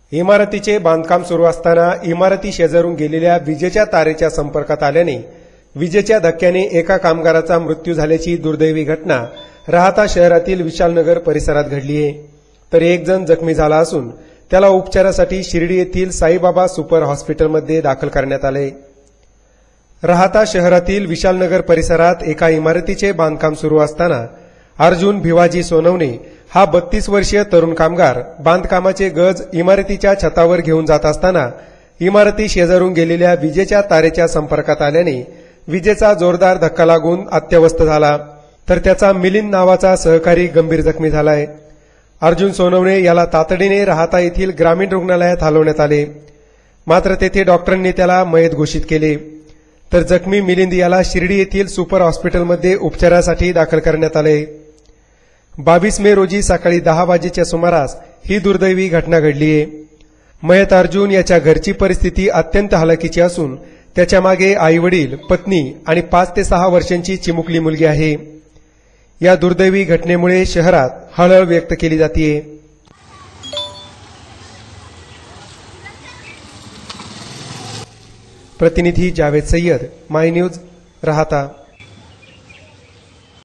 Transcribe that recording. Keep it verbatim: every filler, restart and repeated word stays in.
इमारतीचे बांधकाम सुरू असताना इमारती शेजारून गेलेल्या विजेच्या तारेच्या संपर्कात आल्याने विजेच्या धक्क्याने एका कामगाराचा मृत्यू झाल्याची दुर्दैवी घटना राहाता शहरातील विशालनगर परिसरात घडली आहे। तर एक जण जखमी झाला असून त्याला उपचारासाठी शिर्डी येथील साईबाबा सुपर हॉस्पिटलमध्ये दाखल करण्यात आले। राहाता शहरातील विशालनगर परिसरात एका इमारतीचे बांधकाम सुरू असताना अर्जुन भिवाजी सोनवणे हा बत्तीस वर्षीय तरुण कामगार बांधकामाचे गज इमारतीच्या छतावर घेऊन जात असताना इमारती शेजारून गेलेल्या विजेच्या तारेच्या संपर्कात आल्याने विजेचा जोरदार धक्का लागून अत्यवस्थ झाला, तर त्याचा मिलिंद नावाचा सहकारी गंभीर जखमी झालाय। अर्जुन सोनवणे याला तातडीने राहाता येथील ग्रामीण रुग्णालयात हलवण्यात आले, मात्र तेथे डॉक्टरांनी त्याला मयत घोषित केले। तर जखमी मिलिंद याला शिर्डी येथील सुपर हॉस्पिटलमध्ये उपचारासाठी दाखल करण्यात आले। बावीस मे रोजी सकाळी दहा वाजेच्या सुमारास ही दुर्दैवी घटना घडली आहे। मयत अर्जुन याच्या घरची परिस्थिती अत्यंत हलाखीची असून त्याच्या मागे आई वडील, पत्नी आणि पाच ते सहा वर्षांची चिमुकली मुलगी आहे। या दुर्दैवी घटनेमुळे शहरात हळहळ व्यक्त केली जाते। प्रतिनिधी Javed Sayyad, my news, Rahata.